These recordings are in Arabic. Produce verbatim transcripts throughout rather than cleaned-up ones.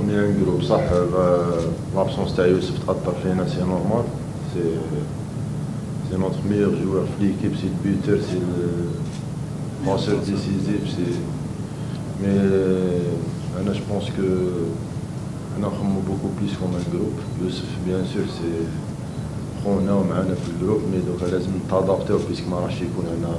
اون ان جروب صح. لابسونس تاع يوسف تاثر فينا سي نورمال. سي سي نوتر ميور جوار في ليكيب، سي البيوتر، سي الباسور ديسيزيف، سي مي انا جو بونس كو انا نخمو بوكو بليس كوم ان جروب. يوسف بيان سور سي خونا ومعنا في الجروب، مي دوكا لازم نتادابتيو بيسك ما راحش يكون هنا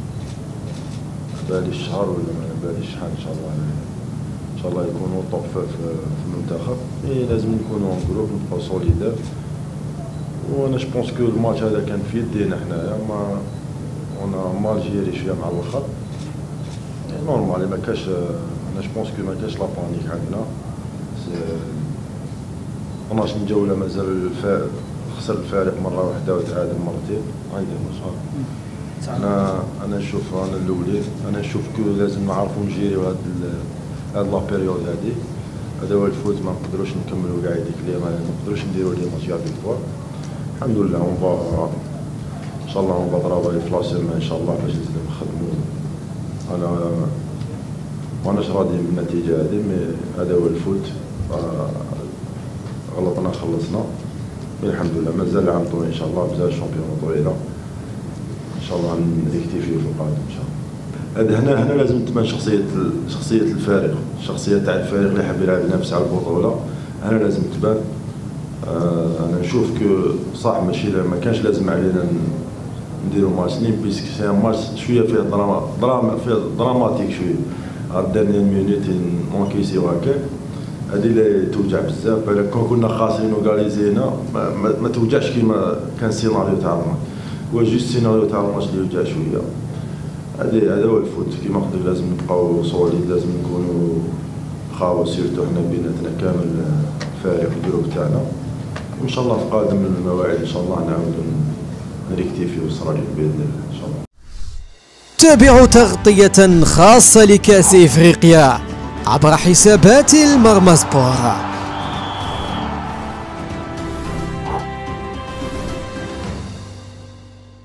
بالي الشهر ولا ما باليش شحال. ان شاء الله ان شاء الله يكونوا طوب في المنتخب، مي لازم نكونوا ان جروب نبقاو سوليدار. وانا جو بونس كو الماتش هذا كان في يدينا حنايا، ما انا مال جيري شويه مع الاخر نورمال. ما كاش انا جو بونس كو ما كاش لا بانيك عندنا. اثناش جوله مازال الفارق، خسر الفارق مره واحده وتعادل مرتين. هاي المشهور. انا انا نشوف انا الاولي انا نشوف كو لازم نعرفوا نجيريو هاد هاد لا بيريود هادي. هذا هو الفوت، ما نقدروش نكملوا كاع هذيك اللي ما نقدروش نديروا لي ماتش فيكتوار. الحمد لله اون فا ان شاء الله اون فا طرافاي في لا سيمين ان شاء الله باش نخدموا. انا ماناش راضي من النتيجه هذه، مي هذا هو الفوت. غلطنا خلصنا، مي الحمد لله مازال عام طويل ان شاء الله، بزاف شامبيون طويله ان شاء الله نريكتيفيو في القادم ان شاء الله. هذا هنا هنا لازم تبان شخصيه شخصيه الفريق، الشخصيه تاع الفريق اللي حاب يلعب ينافس على البطوله. هنا لازم تبان. آه انا نشوف كو صح ماشي ما كانش لازم علينا نديرو ماتش نيم، بيسك سي ماتش شويه فيه دراما دراما فيه دراماتيك شويه. هاد دانيير مينوت نونكيسيو هكاك، هادي اللي توجع بزاف. كون كنا خاسرين وكاليزينا ما, ما, ما توجعش كيما كان سيناريو تاع الماتش. هو جوست سيناريو تاع الماتش اللي يوجع شويه. هادي هذا هو الفوت. كيما قلت لازم نبقاو صوليد، لازم نكونوا خاوه سيرتو حنا بيناتنا كامل الفريق في الجروب تاعنا. وان شاء الله في قادم المواعيد ان شاء الله نعاودو نريكتيفيو الصراحه باذن الله ان شاء الله. تابعوا تغطية خاصة لكأس إفريقيا عبر حسابات المرمى سبور.